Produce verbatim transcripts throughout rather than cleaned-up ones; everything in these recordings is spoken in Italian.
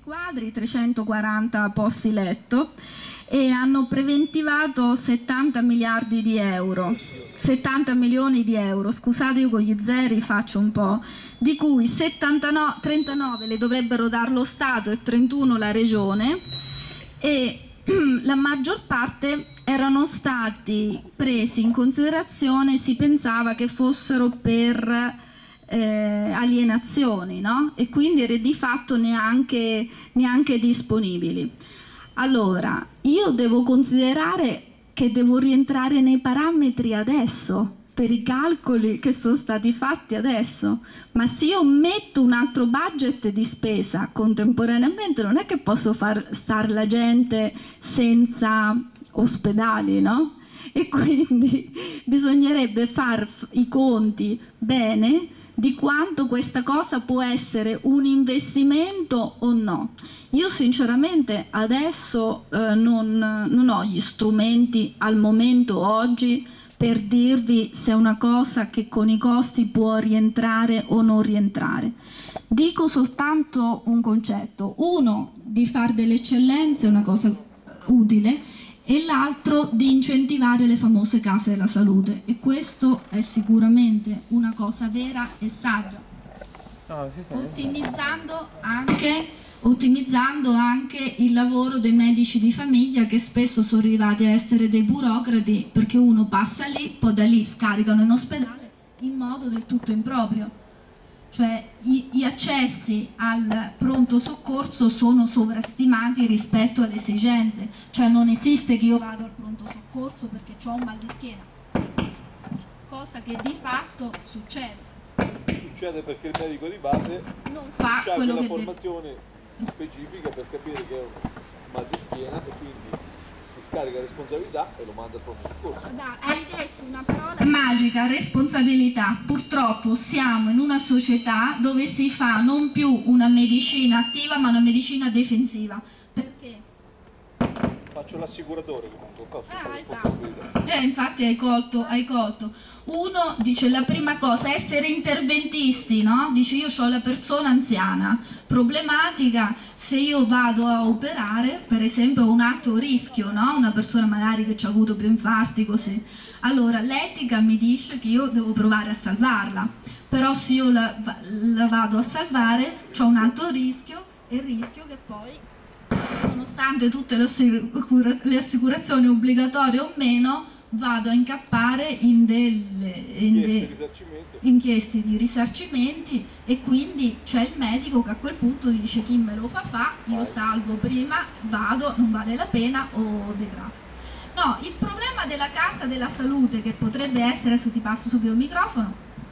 quadri, trecentoquaranta posti letto, e hanno preventivato settanta miliardi di euro, settanta milioni di euro, scusate, io con gli zeri faccio un po', di cui settantanove, trentanove le dovrebbero dar lo Stato e trentuno la Regione, e la maggior parte erano stati presi in considerazione, si pensava che fossero per eh, alienazioni, no? E quindi era di fatto neanche, neanche disponibili. Allora, io devo considerare che devo rientrare nei parametri adesso, per i calcoli che sono stati fatti adesso, ma se io metto un altro budget di spesa contemporaneamente non è che posso far stare la gente senza ospedali, no? E quindi bisognerebbe fare i conti bene di quanto questa cosa può essere un investimento o no. Io sinceramente adesso eh, non, non ho gli strumenti al momento oggi per dirvi se è una cosa che con i costi può rientrare o non rientrare. Dico soltanto un concetto: uno, di fare delle eccellenze è una cosa utile, e l'altro di incentivare le famose case della salute, e questo è sicuramente una cosa vera e saggia, ottimizzando anche, ottimizzando anche il lavoro dei medici di famiglia, che spesso sono arrivati a essere dei burocrati, perché uno passa lì, poi da lì scaricano in ospedale in modo del tutto improprio. Cioè gli accessi al pronto soccorso sono sovrastimati rispetto alle esigenze, cioè non esiste che io vado al pronto soccorso perché ho un mal di schiena, cosa che di fatto succede. Succede perché il medico di base non fa ha quello quella che formazione deve. specifica per capire che è un mal di schiena, e quindi si scarica responsabilità e lo manda al pronto soccorso. Da, hai detto una parola magica: responsabilità. Purtroppo siamo in una società dove si fa non più una medicina attiva ma una medicina difensiva. Perché? Faccio l'assicuratore comunque, posso Ah, fare esatto. responsabilità. Eh, infatti hai colto, hai colto. Uno dice la prima cosa, essere interventisti, no? Dice io ho la persona anziana, problematica, se io vado a operare, per esempio, un alto rischio, no? Una persona magari che ci ha avuto più infarti, così. Allora l'etica mi dice che io devo provare a salvarla, però se io la, la vado a salvare c'ho un alto rischio, e il rischio che poi, nonostante tutte le, assicura le assicurazioni obbligatorie o meno, vado a incappare in delle in de inchieste di risarcimenti, e quindi c'è il medico che a quel punto dice chi me lo fa fa, io salvo prima, vado, non vale la pena o degrasso. No, il problema della casa della salute, che potrebbe essere, adesso ti passo subito il microfono,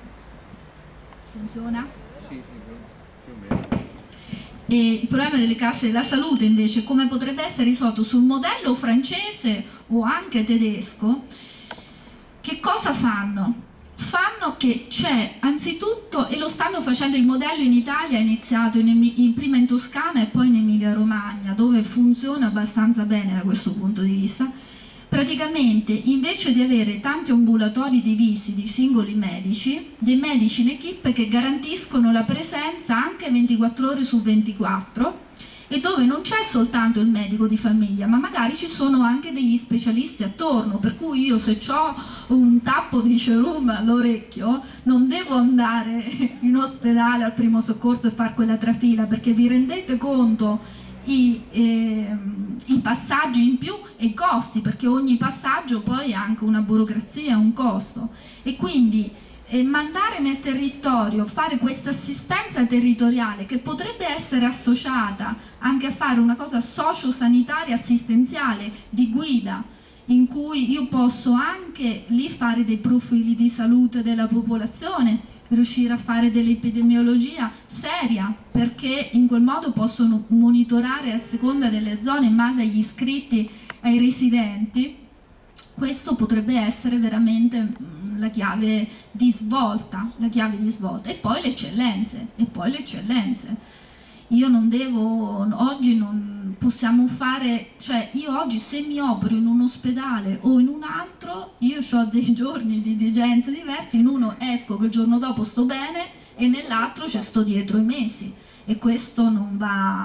funziona? Sì, sì, più o meno. E il problema delle case della salute invece come potrebbe essere risolto sul modello francese o anche tedesco. Che cosa fanno? Fanno che c'è anzitutto, e lo stanno facendo, il modello in Italia è iniziato in, in, prima in Toscana e poi in Emilia Romagna, dove funziona abbastanza bene da questo punto di vista. Praticamente invece di avere tanti ambulatori divisi di singoli medici, dei medici in equipe che garantiscono la presenza anche ventiquattro ore su ventiquattro, e dove non c'è soltanto il medico di famiglia, ma magari ci sono anche degli specialisti attorno, per cui io se ho un tappo di cerum all'orecchio non devo andare in ospedale al primo soccorso e fare quella trafila, perché vi rendete conto I, eh, i passaggi in più e i costi, perché ogni passaggio poi ha anche una burocrazia, un costo, e quindi eh, mandare nel territorio, fare questa assistenza territoriale che potrebbe essere associata anche a fare una cosa sociosanitaria assistenziale di guida, in cui io posso anche lì fare dei profili di salute della popolazione, riuscire a fare dell'epidemiologia seria, perché in quel modo possono monitorare a seconda delle zone in base agli iscritti, ai residenti. Questo potrebbe essere veramente la chiave di svolta, la chiave di svolta. E poi le eccellenze, e poi le eccellenze. Io non devo, oggi non possiamo fare, cioè io oggi se mi opero in un ospedale o in un altro, io ho dei giorni di digenza diversi, in uno esco che il giorno dopo sto bene e nell'altro ci sto dietro i mesi, e questo non va,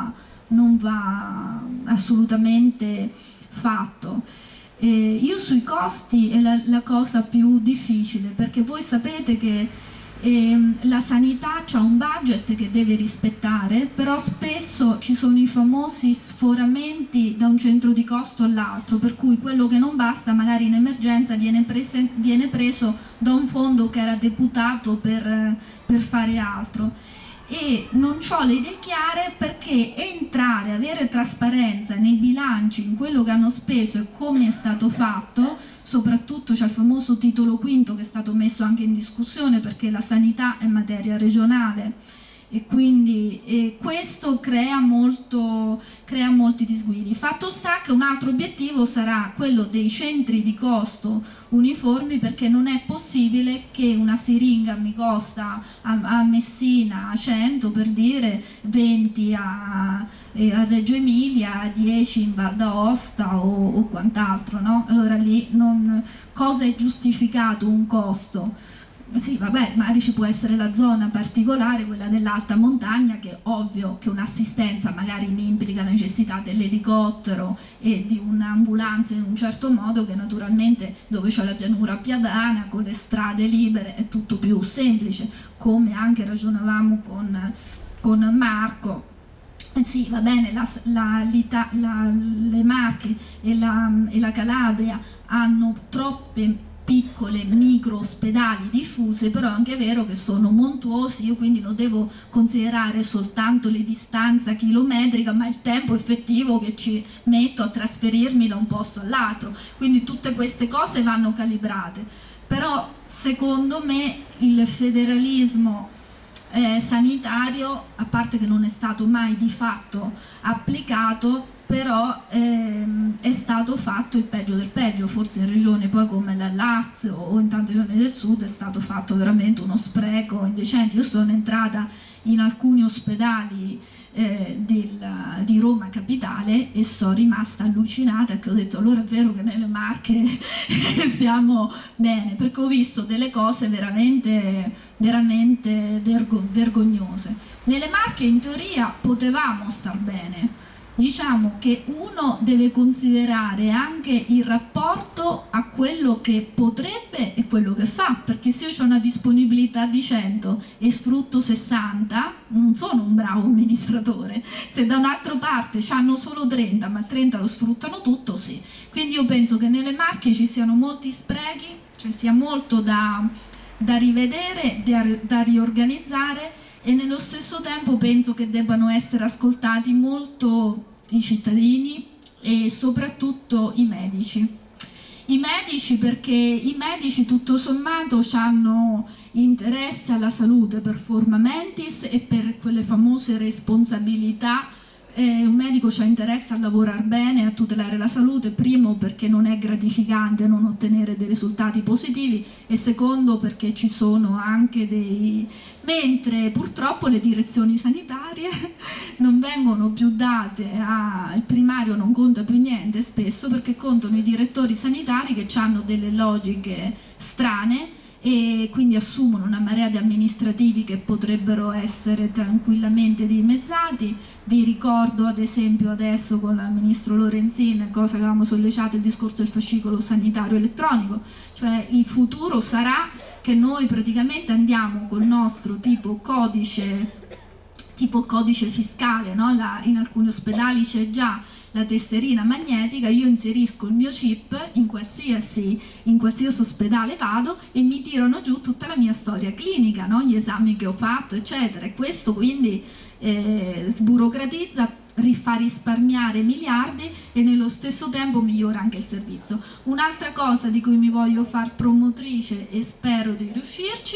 non va assolutamente fatto. Eh, io sui costi è la, la cosa più difficile, perché voi sapete che eh, la sanità ha un budget che deve rispettare, però spesso ci sono i famosi sforamenti da un centro di costo all'altro, per cui quello che non basta magari in emergenza viene, prese, viene preso da un fondo che era deputato per, per fare altro. E non ho le idee chiare, perché entrare, avere trasparenza nei bilanci, in quello che hanno speso e come è stato fatto, soprattutto c'è il famoso titolo quinto che è stato messo anche in discussione perché la sanità è materia regionale e quindi e questo crea, molto, crea molti disguidi. Fatto sta che un altro obiettivo sarà quello dei centri di costo uniformi, perché non è possibile che una siringa mi costa a, a Messina cento, per dire, venti a, a Reggio Emilia, dieci in Val d'Aosta o, o quant'altro, no? Allora lì non, cosa è giustificato un costo? Sì, vabbè, magari ci può essere la zona particolare, quella dell'alta montagna, che è ovvio che un'assistenza magari mi implica la necessità dell'elicottero e di un'ambulanza in un certo modo, che naturalmente dove c'è la pianura piadana con le strade libere è tutto più semplice, come anche ragionavamo con, con Marco. Eh sì, va bene, la, la, la, le Marche e la, e la Calabria hanno troppe piccole micro ospedali diffuse, però è anche vero che sono montuosi, io quindi non devo considerare soltanto le distanze chilometriche, ma il tempo effettivo che ci metto a trasferirmi da un posto all'altro, quindi tutte queste cose vanno calibrate. Però secondo me il federalismo eh, sanitario, a parte che non è stato mai di fatto applicato, però ehm, è stato fatto il peggio del peggio, forse in regioni poi come la Lazio o in tante regioni del sud è stato fatto veramente uno spreco indecente. Io sono entrata in alcuni ospedali eh, del, di Roma capitale e sono rimasta allucinata, che ho detto allora è vero che nelle Marche stiamo bene, perché ho visto delle cose veramente, veramente vergo vergognose. Nelle Marche in teoria potevamo star bene. Diciamo che uno deve considerare anche il rapporto a quello che potrebbe e quello che fa, perché se io ho una disponibilità di cento e sfrutto sessanta, non sono un bravo amministratore. Se da un'altra parte hanno solo trenta, ma trenta lo sfruttano tutto, sì. Quindi io penso che nelle Marche ci siano molti sprechi, ci sia molto da, da rivedere, da, da riorganizzare, e nello stesso tempo penso che debbano essere ascoltati molto i cittadini e soprattutto i medici. I medici, perché i medici tutto sommato hanno interesse alla salute per forma mentis e per quelle famose responsabilità. Eh, un medico ha interesse a lavorare bene, a tutelare la salute, primo perché non è gratificante non ottenere dei risultati positivi e secondo perché ci sono anche dei... mentre purtroppo le direzioni sanitarie non vengono più date, a... il primario non conta più niente spesso, perché contano i direttori sanitari che hanno delle logiche strane e quindi assumono una marea di amministrativi che potrebbero essere tranquillamente dimezzati. Vi ricordo ad esempio adesso con il ministro Lorenzin, cosa che avevamo sollecitato, il discorso del fascicolo sanitario elettronico, cioè il futuro sarà che noi praticamente andiamo col nostro tipo codice, tipo codice fiscale, no? La, in alcuni ospedali c'è già la tesserina magnetica, io inserisco il mio chip in qualsiasi, in qualsiasi ospedale vado e mi tirano giù tutta la mia storia clinica, no? Gli esami che ho fatto eccetera, e questo quindi eh, sburocratizza, fa risparmiare miliardi e nello stesso tempo migliora anche il servizio. Un'altra cosa di cui mi voglio far promotrice e spero di riuscirci,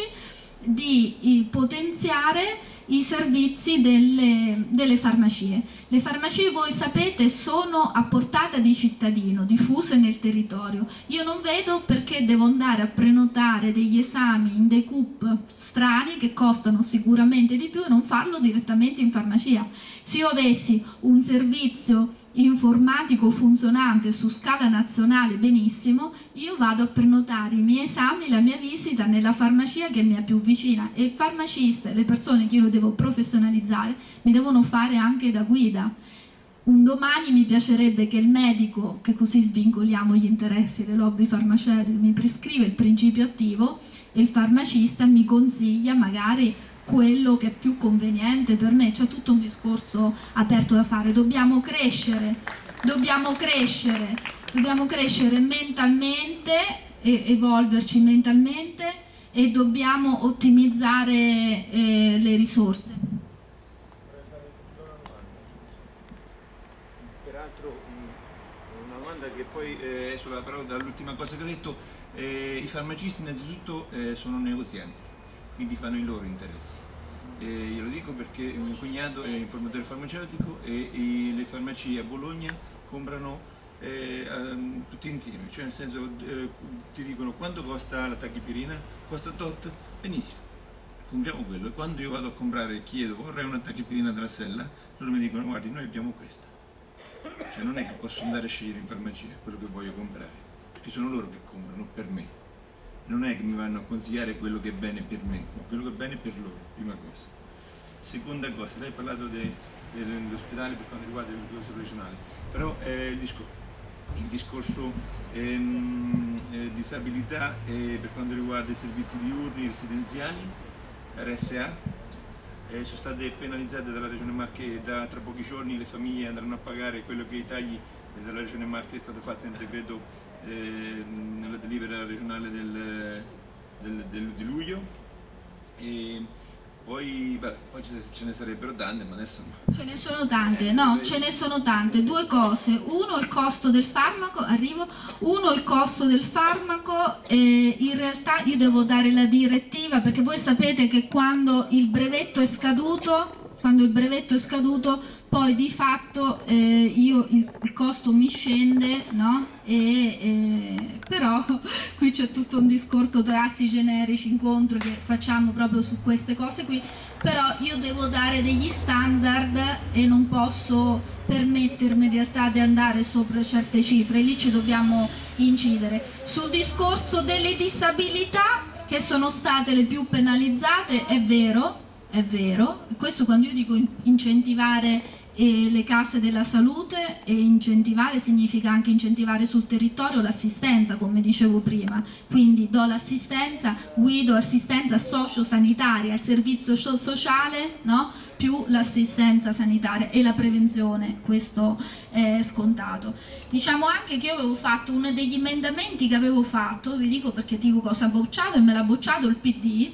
di potenziare i servizi delle, delle farmacie. Le farmacie, voi sapete, sono a portata di cittadino, diffuse nel territorio. Io non vedo perché devo andare a prenotare degli esami in dei C U P strani che costano sicuramente di più e non farlo direttamente in farmacia. Se io avessi un servizio informatico funzionante su scala nazionale benissimo, io vado a prenotare i miei esami, la mia visita nella farmacia che mi è più vicina, e il farmacista e le persone che io lo devo professionalizzare mi devono fare anche da guida. Un domani mi piacerebbe che il medico, che così svincoliamo gli interessi delle lobby farmaceutiche, mi prescrive il principio attivo e il farmacista mi consiglia magari quello che è più conveniente per me. C'è tutto un discorso aperto da fare. Dobbiamo crescere, dobbiamo crescere, dobbiamo crescere mentalmente, e evolverci mentalmente, e dobbiamo ottimizzare eh, le risorse. Peraltro una domanda che poi eh, sulla parola dall'ultima cosa che ho detto, eh, i farmacisti innanzitutto eh, sono negozianti, quindi fanno i loro interessi. Eh, io lo dico perché mio cognato è informatore farmaceutico e, e le farmacie a Bologna comprano eh, um, tutti insieme, cioè nel senso eh, ti dicono quanto costa la tachipirina, costa tot, benissimo, compriamo quello, e quando io vado a comprare chiedo vorrei una tachipirina della Sella, loro mi dicono guardi noi abbiamo questa, cioè non è che posso andare a scegliere in farmacia quello che voglio comprare, perché sono loro che comprano per me, non è che mi vanno a consigliare quello che è bene per me, ma quello che è bene per loro, prima cosa. Seconda cosa, lei ha parlato de, de, dell'ospedale per quanto riguarda il discorso regionale, però eh, il discorso il discorso ehm, eh, disabilità eh, per quanto riguarda i servizi diurni, residenziali, R S A, eh, sono state penalizzate dalla Regione Marche e da tra pochi giorni le famiglie andranno a pagare quello che i tagli della Regione Marche è stato fatto nel decreto eh, nella delibera regionale del, del, del, di luglio. E, Poi, beh, poi ce ne sarebbero tante, ma adesso... Ce ne sono tante, no, ce ne sono tante. Due cose. Uno, il costo del farmaco, arrivo. Uno, il costo del farmaco. Eh, in realtà io devo dare la direttiva, perché voi sapete che quando il brevetto è scaduto, quando il brevetto è scaduto, poi di fatto eh, io il, il costo mi scende, no? E, eh, però qui c'è tutto un discorso tra assi generici, incontro che facciamo proprio su queste cose qui, però io devo dare degli standard e non posso permettermi in realtà di andare sopra certe cifre, lì ci dobbiamo incidere. Sul discorso delle disabilità, che sono state le più penalizzate, è vero, è vero, questo quando io dico incentivare e le case della salute, e incentivare significa anche incentivare sul territorio l'assistenza, come dicevo prima, quindi do l'assistenza, guido assistenza sociosanitaria, il servizio sociale, no? Più l'assistenza sanitaria e la prevenzione, questo è scontato. Diciamo anche che io avevo fatto uno degli emendamenti che avevo fatto, vi dico perché dico cosa ha bocciato, e me l'ha bocciato il P D,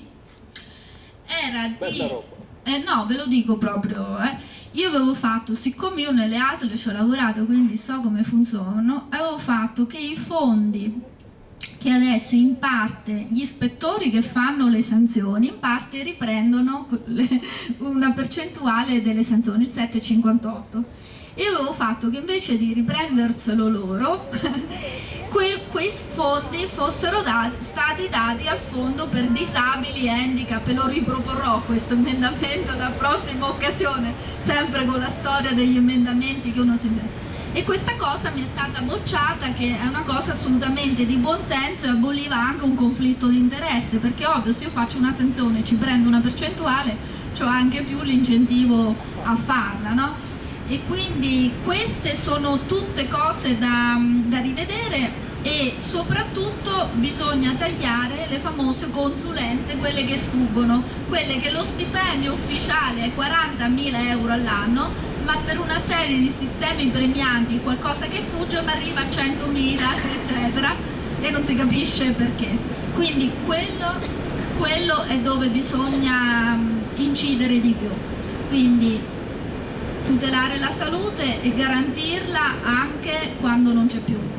era di... Eh, no, ve lo dico proprio, eh. Io avevo fatto, siccome io nelle A S L ci ho lavorato, quindi so come funzionano, avevo fatto che i fondi che adesso in parte gli ispettori che fanno le sanzioni, in parte riprendono le, una percentuale delle sanzioni, il sette virgola cinquantotto. Io avevo fatto che invece di riprenderselo loro, que, quei fondi fossero dati, stati dati al fondo per disabili e handicap, e lo riproporrò questo emendamento la prossima occasione, sempre con la storia degli emendamenti che uno si vede. E questa cosa mi è stata bocciata, che è una cosa assolutamente di buonsenso e aboliva anche un conflitto di interesse, perché ovvio se io faccio una sanzione e ci prendo una percentuale, ho anche più l'incentivo a farla, no? E quindi queste sono tutte cose da, da rivedere, e soprattutto bisogna tagliare le famose consulenze, quelle che sfuggono, quelle che lo stipendio ufficiale è quarantamila euro all'anno, ma per una serie di sistemi premianti qualcosa che fugge ma arriva a centomila eccetera, e non si capisce perché. Quindi quello, quello è dove bisogna incidere di più, quindi tutelare la salute e garantirla anche quando non c'è più.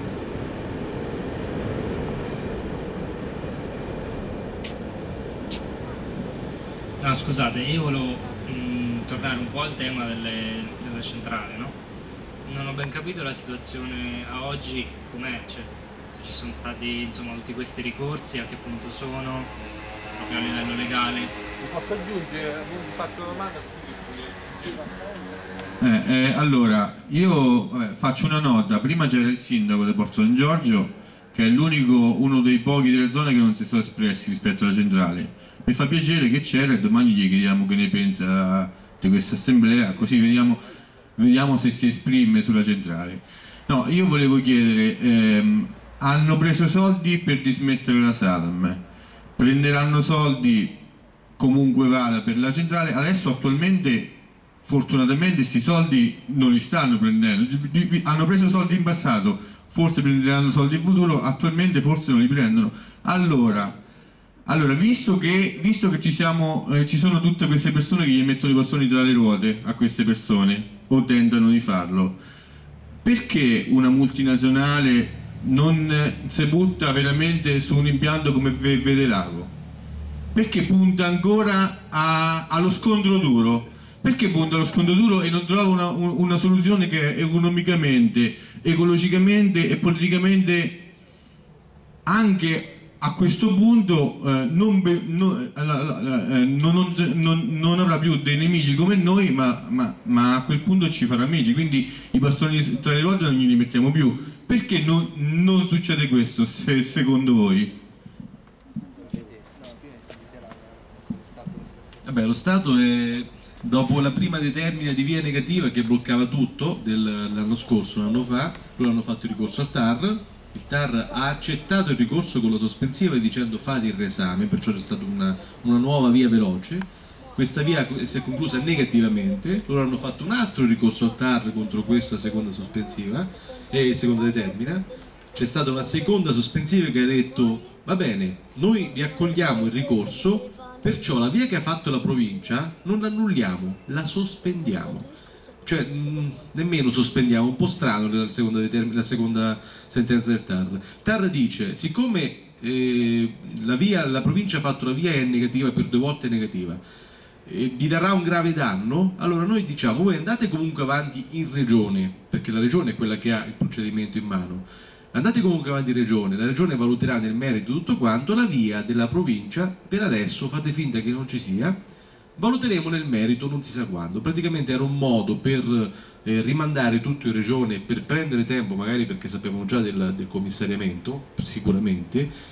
No, scusate, io volevo mh, tornare un po' al tema delle, della centrale, no? Non ho ben capito la situazione a oggi com'è, cioè se ci sono stati insomma tutti questi ricorsi, a che punto sono, proprio a livello legale. Mi posso aggiungere, mi fatto una domanda? Eh, eh, allora, io vabbè, faccio una nota. Prima c'era il sindaco di Porto San Giorgio, che è l'unico, uno dei pochi delle zone che non si sono espressi rispetto alla centrale. Mi fa piacere che c'era, e domani gli chiediamo che ne pensa di questa assemblea, così vediamo. vediamo se si esprime sulla centrale. No, io volevo chiedere, ehm, hanno preso soldi per dismettere la Satam, prenderanno soldi comunque vada per la centrale, adesso attualmente fortunatamente questi soldi non li stanno prendendo, hanno preso soldi in passato, forse prenderanno soldi in futuro, attualmente forse non li prendono. Allora, allora visto che, visto che ci, siamo, eh, ci sono tutte queste persone che gli mettono i bastoni tra le ruote a queste persone, o tentano di farlo, perché una multinazionale non si butta veramente su un impianto come Vede Lago? Perché punta ancora a, allo scontro duro? Perché punta allo scontro duro e non trova una, una soluzione che economicamente, ecologicamente e politicamente anche a questo punto eh, non, be, no, la, la, la, eh, non, non, non avrà più dei nemici come noi, ma, ma, ma a quel punto ci farà amici, quindi i bastoni tra le ruote non glieli mettiamo più. Perché non, non succede questo, se, secondo voi? Vabbè, lo Stato è, dopo la prima determina di via negativa che bloccava tutto dell'anno scorso, un anno fa, loro hanno fatto il ricorso al T A R, il T A R ha accettato il ricorso con la sospensiva dicendo fate il reesame, perciò c'è stata una, una nuova via veloce, questa via si è conclusa negativamente, loro hanno fatto un altro ricorso al T A R contro questa seconda sospensiva e seconda determina, c'è stata una seconda sospensiva che ha detto va bene, noi vi accogliamo il ricorso, perciò la via che ha fatto la provincia non l'annulliamo, la sospendiamo. Cioè mh, nemmeno sospendiamo, un po' strano la seconda, la seconda sentenza del T A R. Il T A R dice, siccome eh, la, via, la provincia ha fatto la via è negativa per due volte negativa, e vi darà un grave danno, allora noi diciamo voi andate comunque avanti in regione, perché la regione è quella che ha il procedimento in mano, andate comunque avanti in regione, la regione valuterà nel merito tutto quanto, la via della provincia per adesso fate finta che non ci sia, valuteremo nel merito non si sa quando. Praticamente era un modo per eh, rimandare tutto in regione, per prendere tempo magari perché sapevamo già del, del commissariamento sicuramente,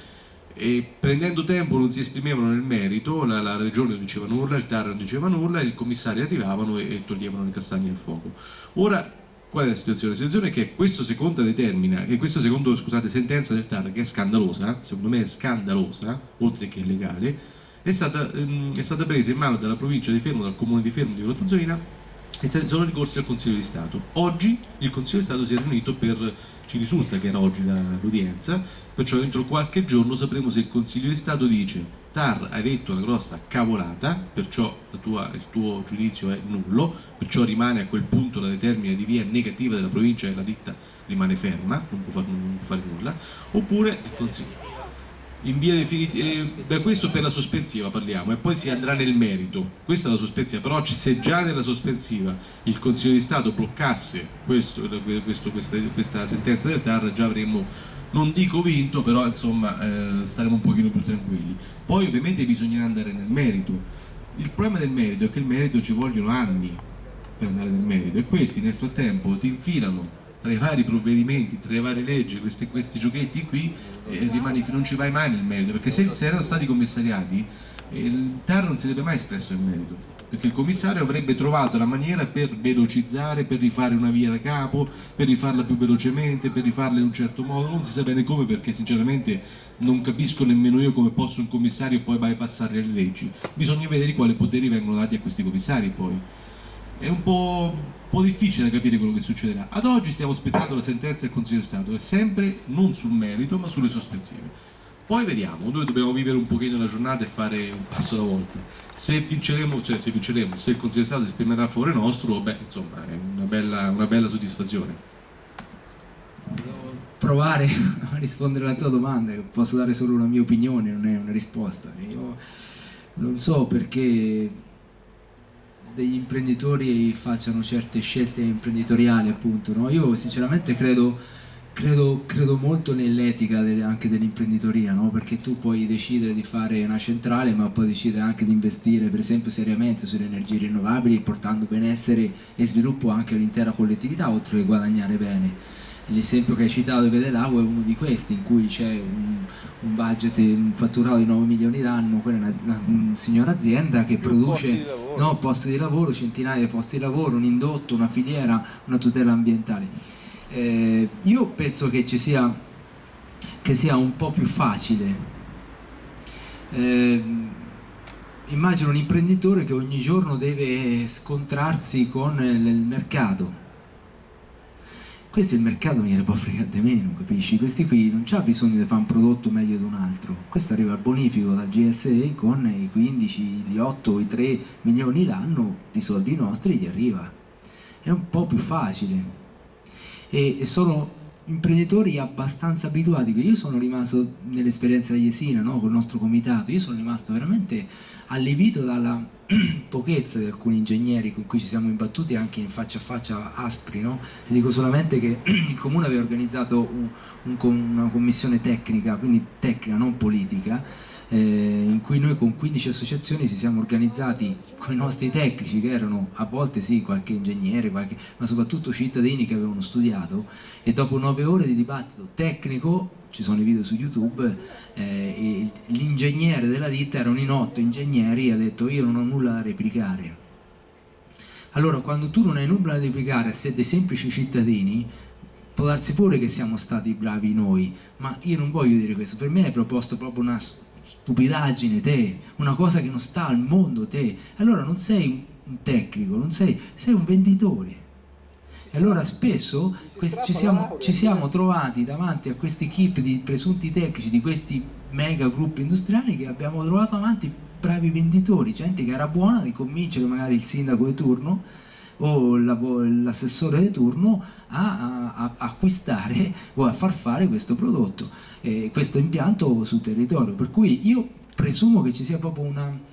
e prendendo tempo non si esprimevano nel merito, la, la regione non diceva nulla, il T A R non diceva nulla, i commissari arrivavano e, e toglievano le castagne dal fuoco. Ora qual è la situazione? La situazione è che questa seconda determina, che questa seconda scusate, sentenza del T A R, che è scandalosa, secondo me è scandalosa, oltre che illegale, è stata, ehm, è stata presa in mano dalla provincia di Fermo, dal comune di Fermo di Rotanzolina, e sono ricorsi al Consiglio di Stato. Oggi il Consiglio di Stato si è riunito per, ci risulta che era oggi l'udienza, perciò entro qualche giorno sapremo se il Consiglio di Stato dice T A R hai detto una grossa cavolata, perciò la tua, il tuo giudizio è nullo, perciò rimane a quel punto la determina di via negativa della provincia e la ditta rimane ferma, non può, far, non può fare nulla, oppure il Consiglio in via definitiva, eh, beh, questo per la sospensiva parliamo e poi si andrà nel merito, questa è la sospensiva, però se già nella sospensiva il Consiglio di Stato bloccasse questo, questo, questa, questa sentenza del T A R già avremmo, non dico vinto, però insomma eh, staremo un pochino più tranquilli. Poi ovviamente bisognerà andare nel merito, il problema del merito è che il merito ci vogliono anni per andare nel merito e questi nel frattempo ti infilano tra i vari provvedimenti, tra le varie leggi, questi, questi giochetti qui, eh, rimani, non ci vai mai nel merito, perché se, se erano stati commissariati eh, il T A R non si sarebbe mai espresso nel merito, perché il commissario avrebbe trovato la maniera per velocizzare, per rifare una via da capo, per rifarla più velocemente, per rifarla in un certo modo, non si sa bene come, perché sinceramente non capisco nemmeno io come posso un commissario poi bypassare le leggi, bisogna vedere quali poteri vengono dati a questi commissari poi. È un po', un po' difficile da capire quello che succederà. Ad oggi stiamo aspettando la sentenza del Consiglio di Stato, è sempre non sul merito ma sulle sospensive. Poi vediamo, noi dobbiamo vivere un pochino la giornata e fare un passo alla volta. Se vinceremo, cioè se vinceremo, se il Consiglio di Stato si esprimerà a favore nostro, beh, insomma, è una bella, una bella soddisfazione. Devo provare a rispondere alla tua domanda, posso dare solo una mia opinione, non è una risposta. Io non so perché degli imprenditori facciano certe scelte imprenditoriali, appunto, no? Io sinceramente credo, credo, credo molto nell'etica de, anche dell'imprenditoria, no? Perché tu puoi decidere di fare una centrale ma puoi decidere anche di investire per esempio seriamente sulle energie rinnovabili, portando benessere e sviluppo anche all'intera collettività, oltre che guadagnare bene. l'esempio che hai citato di Pedelago è uno di questi, in cui c'è un, un budget, un fatturato di nove milioni l'anno, quella è una, una, una signora azienda che Più produce posti di lavoro. no, posti di lavoro, centinaia di posti di lavoro, un indotto, una filiera, una tutela ambientale. Eh, io penso che ci sia, che sia un po' più facile. Eh, immagino un imprenditore che ogni giorno deve scontrarsi con il mercato. Questo il mercato gliene può fregare di meno, capisci? Questi qui non c'ha bisogno di fare un prodotto meglio di un altro. Questo arriva al bonifico dal G S E con i quindici, gli otto, i tre milioni l'anno di soldi nostri, gli arriva. È un po' più facile. E, e sono imprenditori abbastanza abituati. Io sono rimasto nell'esperienza di Jesina, no? Col nostro comitato, io sono rimasto veramente allibito dalla pochezza di alcuni ingegneri con cui ci siamo imbattuti anche in faccia a faccia aspri, no? Ti dico solamente che il comune aveva organizzato un, un, una commissione tecnica, quindi tecnica non politica, eh, in cui noi con quindici associazioni ci siamo organizzati con i nostri tecnici, che erano a volte sì qualche ingegnere, qualche, ma soprattutto cittadini che avevano studiato, e dopo nove ore di dibattito tecnico, ci sono i video su YouTube, eh, l'ingegnere della ditta, erano in otto ingegneri, e ha detto: io non ho nulla da replicare. Allora, quando tu non hai nulla da replicare a sé dei semplici cittadini, può darsi pure che siamo stati bravi noi, ma io non voglio dire questo. Per me hai proposto proprio una stupidaggine te, una cosa che non sta al mondo te. Allora non sei un tecnico, non sei, sei un venditore. E allora spesso ci siamo, ci siamo trovati davanti a questi equip di presunti tecnici di questi mega gruppi industriali, che abbiamo trovato avanti bravi venditori, gente che era buona di convincere magari il sindaco di turno o l'assessore di turno a, a, a acquistare o a far fare questo prodotto, eh, questo impianto sul territorio. Per cui io presumo che ci sia proprio una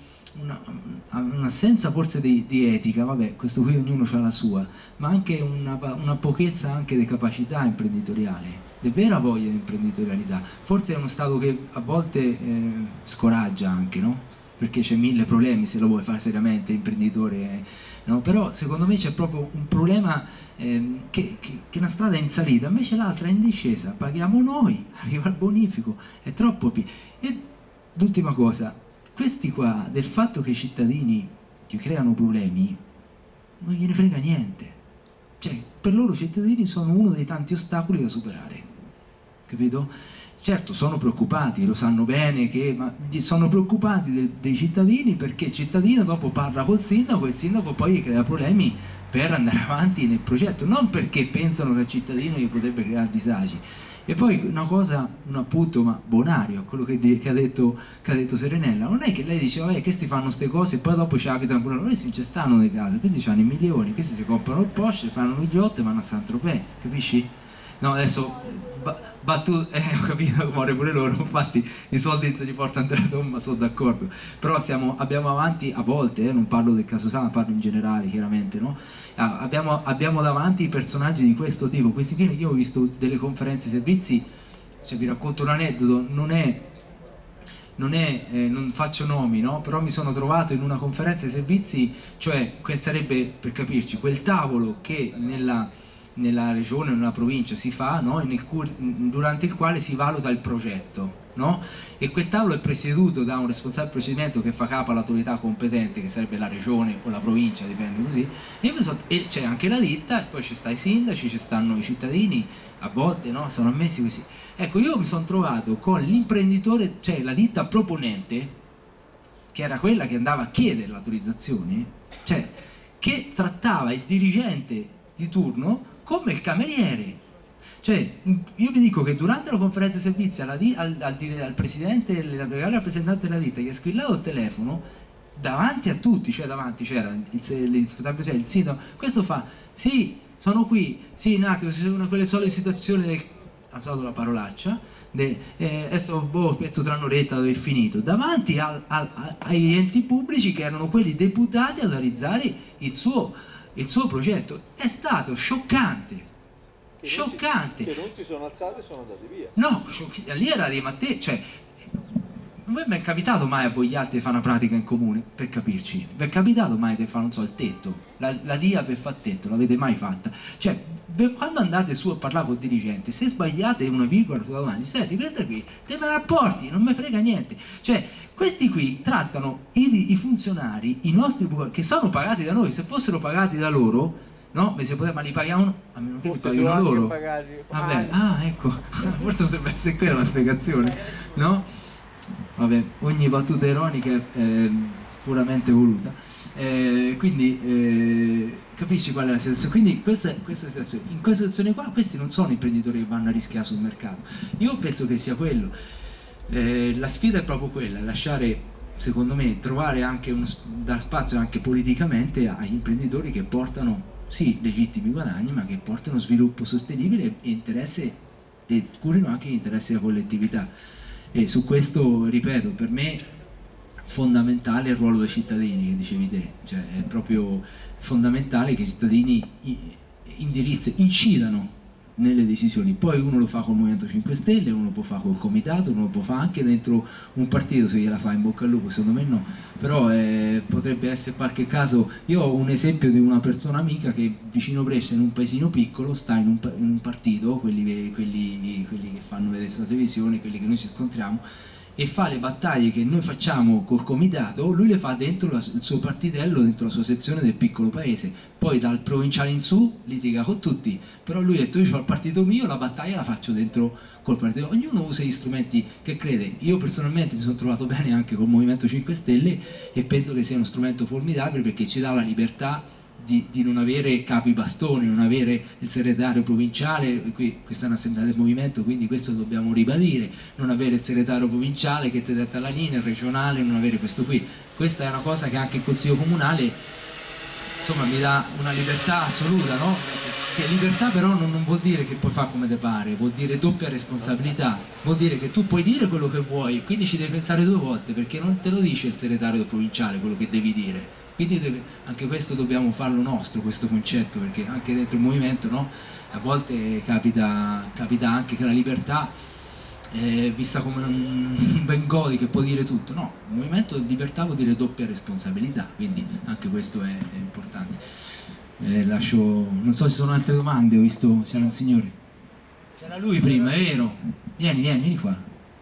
un'assenza forse di, di etica, vabbè, questo qui ognuno ha la sua, ma anche una, una pochezza anche di capacità imprenditoriale, di vera voglia di imprenditorialità. Forse è uno stato che a volte eh, scoraggia anche, no? Perché c'è mille problemi se lo vuoi fare seriamente imprenditore, eh, no? Però secondo me c'è proprio un problema, eh, che, che, che una strada è in salita, invece l'altra è in discesa, paghiamo noi, arriva il bonifico, è troppo più. E l'ultima cosa, questi qua, del fatto che i cittadini ti creano problemi, non gliene frega niente. Cioè, per loro i cittadini sono uno dei tanti ostacoli da superare, capito? Certo, sono preoccupati, lo sanno bene, che, ma sono preoccupati de, dei cittadini, perché il cittadino dopo parla col sindaco e il sindaco poi gli crea problemi per andare avanti nel progetto, non perché pensano che il cittadino gli potrebbe creare disagi. E poi una cosa, un appunto, ma bonario, quello che, che, ha detto, che ha detto Serenella, non è che lei dice vabbè, questi fanno queste cose e poi dopo ci abitano pure loro, questi ci stanno le case, questi hanno i milioni, questi si comprano il Porsche, fanno un yacht e vanno a Saint-Tropez, capisci? No, adesso battuto, eh, ho capito, muore pure loro, infatti i soldi se li portano dalla tomba, sono d'accordo, però siamo, abbiamo avanti a volte, eh, non parlo del caso Sama, parlo in generale chiaramente, no? Ah, abbiamo, abbiamo davanti personaggi di questo tipo. Questi qui, io ho visto delle conferenze servizi, cioè vi racconto un aneddoto, non è, non, è eh, non faccio nomi, no? Però mi sono trovato in una conferenza servizi, cioè che sarebbe, per capirci, quel tavolo che nella, nella regione o nella provincia si fa, no? Nel, durante il quale si valuta il progetto, no? E quel tavolo è presieduto da un responsabile procedimento che fa capo all'autorità competente, che sarebbe la regione o la provincia, dipende così, e, e c'è anche la ditta, e poi ci sta i sindaci, ci stanno i cittadini, a volte, no? Sono ammessi così. Ecco, io mi sono trovato con l'imprenditore, cioè la ditta proponente, che era quella che andava a chiedere l'autorizzazione, cioè che trattava il dirigente di turno come il cameriere. Cioè, io vi dico che durante la conferenza di servizi al, al, al presidente, al legale rappresentante della ditta, gli ha squillato il telefono davanti a tutti, cioè davanti c'era il, il sindaco, questo fa, sì, sono qui, sì, un attimo, ci sono quelle solite situazioni del, ha usato la parolaccia, de, eh, adesso, boh, penso tra un'oretta dove è finito, davanti al, al, ai enti pubblici che erano quelli deputati ad autorizzare il suo, il suo progetto. È stato scioccante. Che scioccante, non si, che non si sono alzati e sono andati via. No, lì era di Matteo, cioè non vi è capitato mai a voi gli altri di fare una pratica in comune, per capirci? Vi è capitato mai di fare, non so, il tetto, la, la dia per fare il tetto, l'avete mai fatta? Cioè, quando andate su a parlare con il dirigente, se sbagliate una virgola sulla domanda, senti, questa qui te me la rapporti, non mi frega niente. Cioè, questi qui trattano i, i funzionari, i nostri che sono pagati da noi, se fossero pagati da loro, no? Se poteva, ma li paghiamo, a meno che li pagano loro. Vabbè, ah, ecco, forse potrebbe essere quella la spiegazione, no? Vabbè, ogni battuta ironica è puramente voluta. Eh, quindi eh, capisci qual è la situazione? Quindi questa, questa situazione, in questa situazione qua questi non sono imprenditori che vanno a rischiare sul mercato. Io penso che sia quello, eh, la sfida è proprio quella, lasciare, secondo me, trovare anche uno, dar spazio anche politicamente agli imprenditori che portano sì legittimi guadagni, ma che portano sviluppo sostenibile e interesse, e curino anche gli interessi della collettività. E su questo, ripeto, per me fondamentale il ruolo dei cittadini che dicevi te, cioè è proprio fondamentale che i cittadini indirizzino, incidano nelle decisioni. Poi uno lo fa col Movimento cinque Stelle, uno lo può fare col comitato, uno lo può fare anche dentro un partito se gliela fa, in bocca al lupo, secondo me no, però eh, potrebbe essere qualche caso. Io ho un esempio di una persona amica che vicino Brescia, in un paesino piccolo, sta in un, in un partito, quelli, quelli, quelli che fanno vedere sulla televisione, quelli che noi ci scontriamo, e fa le battaglie che noi facciamo col comitato, lui le fa dentro la, il suo partitello, dentro la sua sezione del piccolo paese, poi dal provinciale in su litiga con tutti, però lui ha detto io ho il partito mio, la battaglia la faccio dentro col partito, ognuno usa gli strumenti che crede. Io personalmente mi sono trovato bene anche col Movimento cinque Stelle e penso che sia uno strumento formidabile perché ci dà la libertà Di, di non avere capi bastoni, non avere il segretario provinciale, qui, questa è un'assemblea del movimento, quindi questo dobbiamo ribadire, non avere il segretario provinciale che ti detta la linea, il regionale, non avere questo qui. Questa è una cosa che anche il Consiglio Comunale, insomma, mi dà una libertà assoluta, no? Che libertà però non, non vuol dire che puoi fare come te pare, vuol dire doppia responsabilità, vuol dire che tu puoi dire quello che vuoi, quindi ci devi pensare due volte, perché non te lo dice il segretario provinciale quello che devi dire. Quindi deve, anche questo dobbiamo farlo nostro, questo concetto, perché anche dentro il movimento, no, a volte capita, capita anche che la libertà è vista come un, un Bengodi che può dire tutto. No, il movimento di libertà vuol dire doppia responsabilità, quindi anche questo è, è importante. Eh, lascio, non so se ci sono altre domande, ho visto c'era un signore. C'era lui prima, è vero? Vieni, vieni, vieni qua.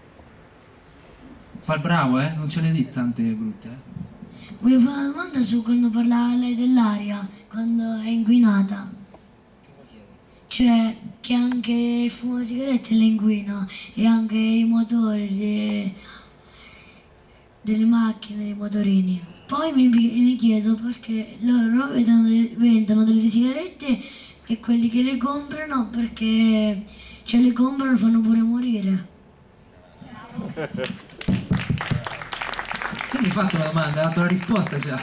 Fa il bravo, eh? Non ce ne dite tante brutte, eh? Volevo fare una domanda su quando parlava lei dell'aria, quando è inquinata. Cioè che anche il fumo di sigarette le inquina e anche i motori de, delle macchine, dei motorini. Poi mi, mi chiedo perché loro vedono, vendono delle sigarette e quelli che le comprano perché ce le comprano fanno pure morire. Mi hai fatto una domanda, hai dato la risposta già.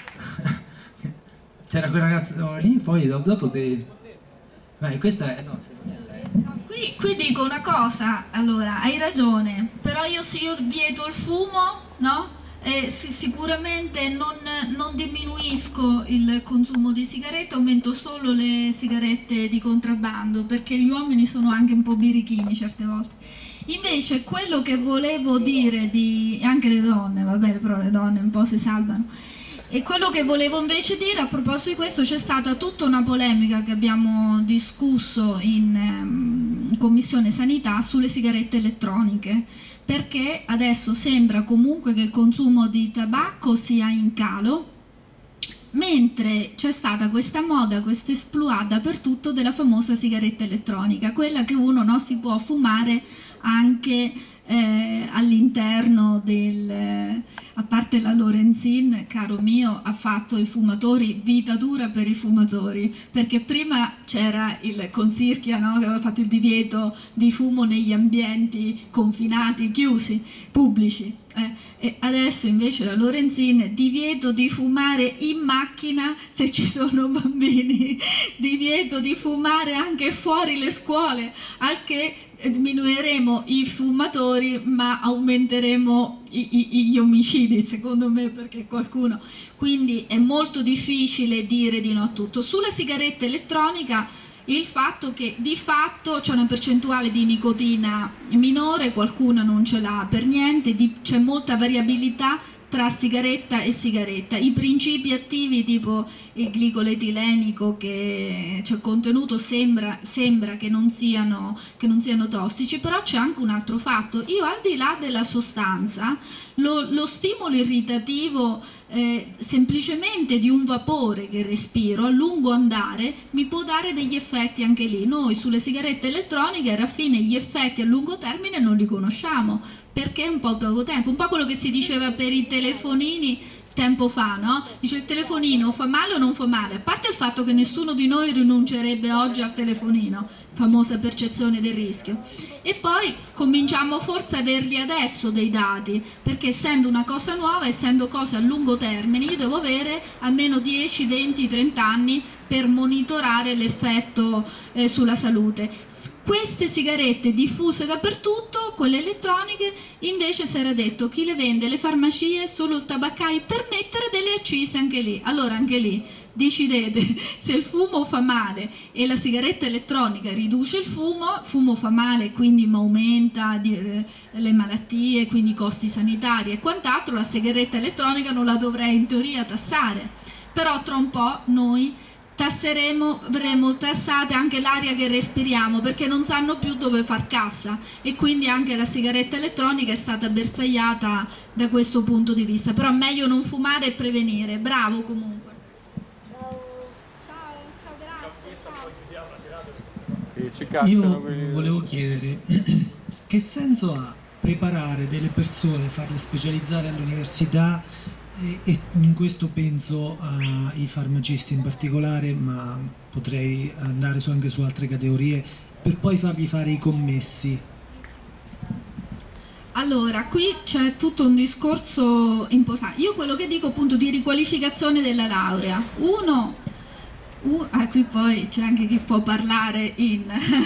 C'era quel ragazzo lì, poi dopo, dopo te... Vai, questa è... No, qui, qui dico una cosa, allora, hai ragione, però io se io vieto il fumo, no? Eh, sì, sicuramente non, non diminuisco il consumo di sigarette, aumento solo le sigarette di contrabbando, perché gli uomini sono anche un po' birichini certe volte. Invece quello che volevo dire, di anche le donne, va bene, però le donne un po' si salvano, e quello che volevo invece dire a proposito di questo, c'è stata tutta una polemica che abbiamo discusso in, um, in Commissione Sanità sulle sigarette elettroniche, perché adesso sembra comunque che il consumo di tabacco sia in calo, mentre c'è stata questa moda, questa esploit dappertutto della famosa sigaretta elettronica, quella che uno no, si può fumare anche eh, all'interno del... Eh, a parte la Lorenzin, caro mio, ha fatto i fumatori, vita dura per i fumatori, perché prima c'era il Consirchia, no, che aveva fatto il divieto di fumo negli ambienti confinati, chiusi, pubblici, eh, e adesso invece la Lorenzin, divieto di fumare in macchina se ci sono bambini, divieto di fumare anche fuori le scuole, al che diminuiremo i fumatori ma aumenteremo i, i, gli omicidi, secondo me, perché qualcuno, quindi è molto difficile dire di no a tutto. Sulla sigaretta elettronica il fatto che di fatto c'è una percentuale di nicotina minore, qualcuna non ce l'ha per niente, c'è molta variabilità tra sigaretta e sigaretta. I principi attivi tipo il glicolo etilenico, che cioè, contenuto sembra, sembra che, non siano, che non siano tossici, però c'è anche un altro fatto. Io al di là della sostanza, lo, lo stimolo irritativo eh, semplicemente di un vapore che respiro a lungo andare mi può dare degli effetti anche lì. Noi sulle sigarette elettroniche alla fine gli effetti a lungo termine non li conosciamo, perché è un po' poco tempo, un po' quello che si diceva per i telefonini tempo fa, no? Dice il telefonino fa male o non fa male? A parte il fatto che nessuno di noi rinuncerebbe oggi al telefonino, famosa percezione del rischio, e poi cominciamo forse a averli adesso dei dati, perché essendo una cosa nuova, essendo cose a lungo termine, io devo avere almeno dieci, venti, trenta anni per monitorare l'effetto eh, sulla salute. Queste sigarette diffuse dappertutto, quelle elettroniche, invece si era detto chi le vende, le farmacie, solo il tabaccaio, per mettere delle accise anche lì. Allora anche lì decidete se il fumo fa male e la sigaretta elettronica riduce il fumo, fumo fa male, quindi aumenta le malattie, quindi i costi sanitari e quant'altro, la sigaretta elettronica non la dovrei in teoria tassare, però tra un po' noi tasseremo, avremo tassate anche l'aria che respiriamo, perché non sanno più dove far cassa, e quindi anche la sigaretta elettronica è stata bersagliata da questo punto di vista. Però meglio non fumare e prevenire. Bravo comunque. Ciao, ciao, ciao, grazie. Io volevo chiedere che senso ha preparare delle persone, farle specializzare all'università, e in questo penso ai farmacisti in particolare, ma potrei andare su anche su altre categorie, per poi fargli fare i commessi. Allora, qui c'è tutto un discorso importante. Io quello che dico appunto di riqualificazione della laurea. Uno, uh, ah, qui poi c'è anche chi può parlare in...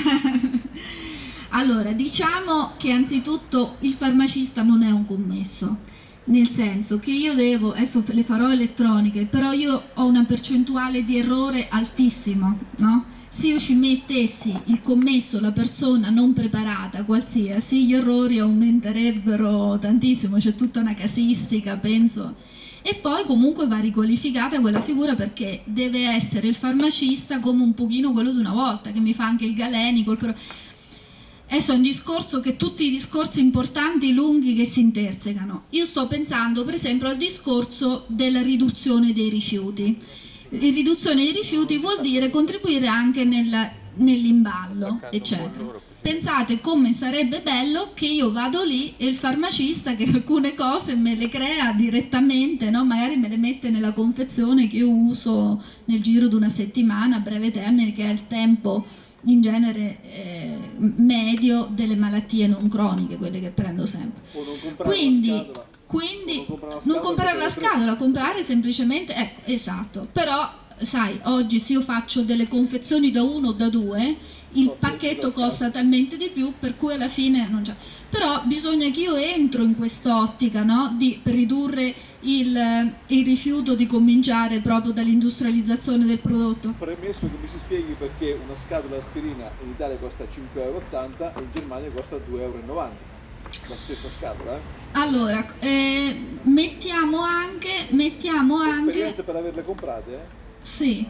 Allora, diciamo che anzitutto il farmacista non è un commesso. Nel senso che io devo, adesso le farò elettroniche, però io ho una percentuale di errore altissima, no? Se io ci mettessi il commesso, la persona non preparata, qualsiasi, gli errori aumenterebbero tantissimo, c'è tutta una casistica, penso. E poi comunque va riqualificata quella figura, perché deve essere il farmacista come un pochino quello di una volta, che mi fa anche il galenico, il... Adesso è un discorso che tutti i discorsi importanti, lunghi, che si intersecano. Io sto pensando per esempio al discorso della riduzione dei rifiuti. La riduzione dei rifiuti vuol dire contribuire anche nel, nell'imballo, eccetera. Pensate come sarebbe bello che io vado lì e il farmacista che alcune cose me le crea direttamente, no? Magari me le mette nella confezione che io uso nel giro di una settimana a breve termine, che è il tempo in genere eh, medio delle malattie non croniche, quelle che prendo sempre. O non comprare quindi la scatola. quindi non, non comprare la scatola, comprare semplicemente, ecco, esatto. Però sai, oggi se io faccio delle confezioni da uno o da due, il pacchetto costa talmente di più, per cui alla fine non c'è. Però bisogna che io entro in quest'ottica, no? Di, per ridurre il, il rifiuto, di cominciare proprio dall'industrializzazione del prodotto. Premesso che mi si spieghi perché una scatola aspirina in Italia costa cinque e ottanta euro e in Germania costa due e novanta euro. La stessa scatola, eh? Allora, eh, mettiamo anche... mettiamo anche... L'esperienza per averle comprate, eh? Sì.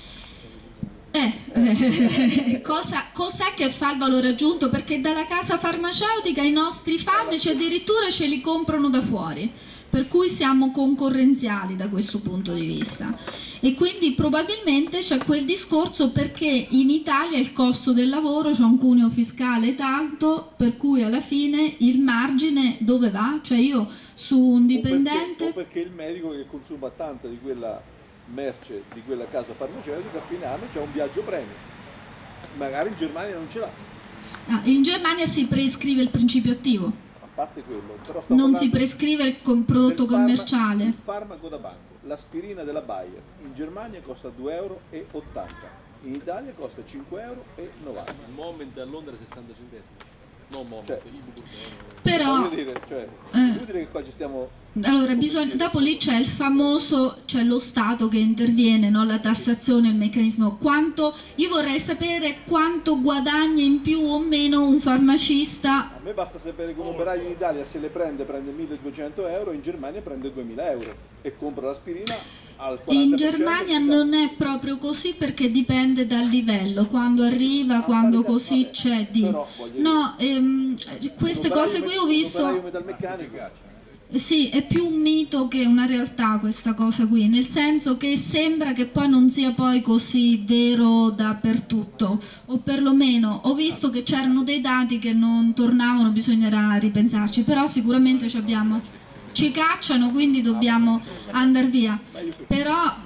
Eh, eh, cosa, cos'è che fa il valore aggiunto? Perché dalla casa farmaceutica i nostri farmaci addirittura ce li comprano da fuori, per cui siamo concorrenziali da questo punto di vista. E quindi probabilmente c'è quel discorso, perché in Italia il costo del lavoro c'è un cuneo fiscale tanto, per cui alla fine il margine dove va? Cioè io su un dipendente... O perché, o perché il medico che consuma tanta di quella merce di quella casa farmaceutica a fine anno c'è un viaggio premio, magari in Germania non ce l'ha. Ah, in Germania si prescrive il principio attivo, a parte quello, però sto non si prescrive il prodotto commerciale. Il farmaco da banco, l'aspirina della Bayer in Germania costa due e ottanta euro, in Italia costa cinque e novanta euro. Al momento a Londra sessanta centesimi. Non mondo, cioè, però voglio dire, cioè, eh, inutile che qua ci stiamo... Allora, bisogna, dopo lì c'è il famoso, c'è lo Stato che interviene, no? La tassazione, il meccanismo. Quanto, io vorrei sapere quanto guadagna in più o meno un farmacista. A me basta sapere che un operaio in Italia se le prende prende milleduecento euro, in Germania prende duemila euro e compra l'aspirina al quaranta per cento. In Germania non è proprio così perché dipende dal livello, quando arriva, quando così c'è di... No, ehm, queste cose qui ho visto... Un operaio metalmeccanico. Sì, è più un mito che una realtà questa cosa qui, nel senso che sembra che poi non sia poi così vero dappertutto, o perlomeno ho visto che c'erano dei dati che non tornavano, bisognerà ripensarci, però sicuramente ci abbiamo, ci cacciano, quindi dobbiamo andare via, però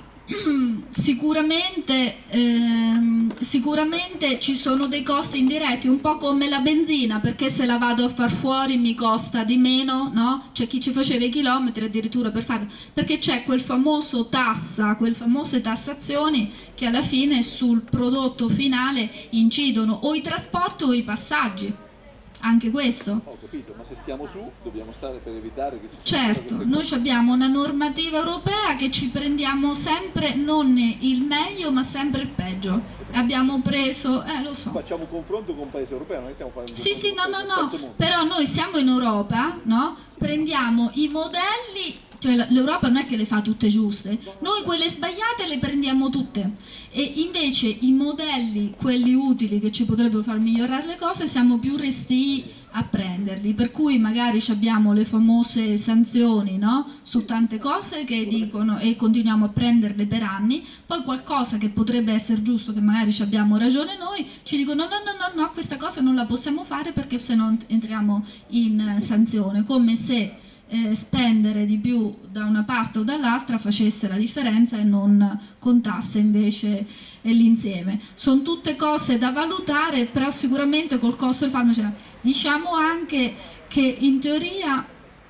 sicuramente, ehm, sicuramente ci sono dei costi indiretti, un po' come la benzina, perché se la vado a far fuori mi costa di meno, no? C'è chi ci faceva i chilometri addirittura per farlo, perché c'è quel famoso tassa, quelle famose tassazioni che alla fine sul prodotto finale incidono, o i trasporti o i passaggi. Anche questo. Ho capito, ma se stiamo su dobbiamo stare per evitare che ci sia. Certo, noi abbiamo una normativa europea che ci prendiamo sempre non il meglio ma sempre il peggio. Abbiamo preso, eh lo so. Facciamo un confronto con un paese europeo, non stiamo facendo un Sì, sì, no, no, no, però noi siamo in Europa, no? Prendiamo i modelli, cioè l'Europa non è che le fa tutte giuste, noi quelle sbagliate le prendiamo tutte e invece i modelli, quelli utili che ci potrebbero far migliorare le cose, siamo più restii a prenderli, per cui magari abbiamo le famose sanzioni, no? Su tante cose che dicono e continuiamo a prenderle per anni, poi qualcosa che potrebbe essere giusto, che magari ci abbiamo ragione noi, ci dicono no, no, no, no, questa cosa non la possiamo fare perché se no entriamo in sanzione, come se Eh, spendere di più da una parte o dall'altra facesse la differenza e non contasse invece l'insieme. Sono tutte cose da valutare, però sicuramente col costo del farmaco. Diciamo anche che in teoria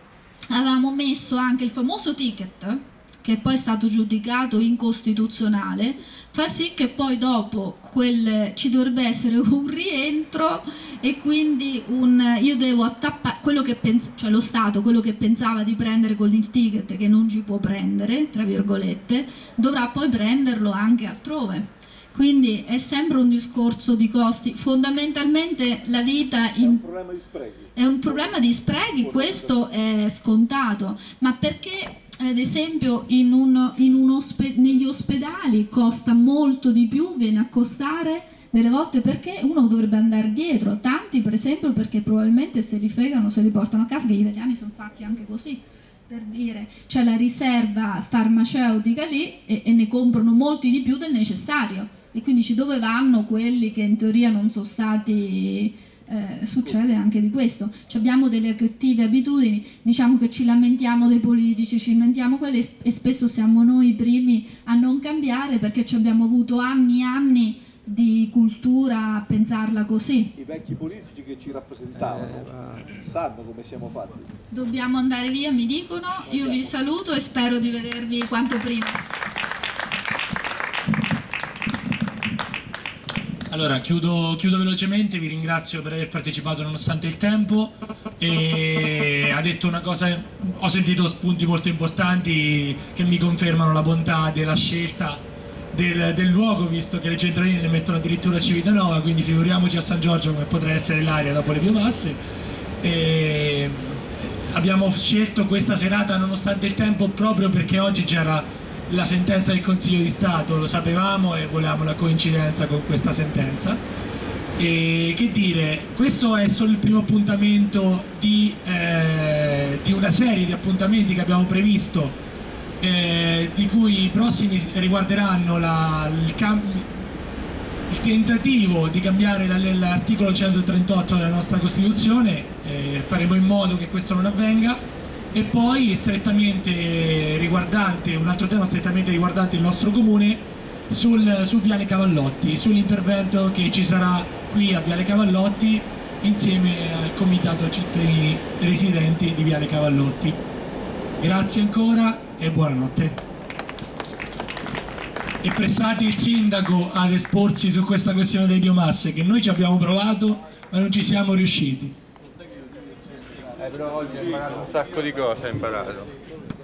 avevamo messo anche il famoso ticket, che poi è stato giudicato incostituzionale, fa sì che poi dopo quel, ci dovrebbe essere un rientro e quindi un, io devo attappare quello che pensa, cioè lo Stato, quello che pensava di prendere con il ticket che non ci può prendere, tra virgolette, dovrà poi prenderlo anche altrove. Quindi è sempre un discorso di costi. Fondamentalmente la vita in... è un problema di sprechi, è un problema di sprechi, questo è scontato, ma perché ad esempio in un, in un ospe, negli ospedali costa molto di più, viene a costare delle volte perché uno dovrebbe andare dietro, tanti per esempio perché probabilmente se li fregano, se li portano a casa, che gli italiani sono fatti anche così, per dire, c'è la riserva farmaceutica lì e, e ne comprano molti di più del necessario e quindi dove vanno quelli che in teoria non sono stati... Eh, succede anche di questo, ci abbiamo delle cattive abitudini, diciamo che ci lamentiamo dei politici, ci lamentiamo quelli e spesso siamo noi i primi a non cambiare perché ci abbiamo avuto anni e anni di cultura a pensarla così. I vecchi politici che ci rappresentavano eh, sanno come siamo fatti. Dobbiamo andare via, mi dicono, io vi saluto e spero di vedervi quanto prima. Allora, chiudo, chiudo velocemente, vi ringrazio per aver partecipato nonostante il tempo e ha detto una cosa, ho sentito spunti molto importanti che mi confermano la bontà della scelta del, del luogo, visto che le centraline ne mettono addirittura Civitanova, quindi figuriamoci a San Giorgio come potrà essere l'area dopo le biomasse. E abbiamo scelto questa serata nonostante il tempo proprio perché oggi c'era la sentenza del Consiglio di Stato, lo sapevamo e volevamo la coincidenza con questa sentenza. E che dire, questo è solo il primo appuntamento di, eh, di una serie di appuntamenti che abbiamo previsto, eh, di cui i prossimi riguarderanno la, il, il tentativo di cambiare l'articolo centotrentotto della nostra Costituzione, eh, faremo in modo che questo non avvenga. E poi strettamente riguardante, un altro tema strettamente riguardante il nostro comune, sul, su Viale Cavallotti, sull'intervento che ci sarà qui a Viale Cavallotti insieme al Comitato Cittadini Residenti di Viale Cavallotti. Grazie ancora e buonanotte. e pressate il sindaco ad esporsi su questa questione delle biomasse, che noi ci abbiamo provato ma non ci siamo riusciti. Eh, però oggi hai imparato un sacco di cose, hai imparato.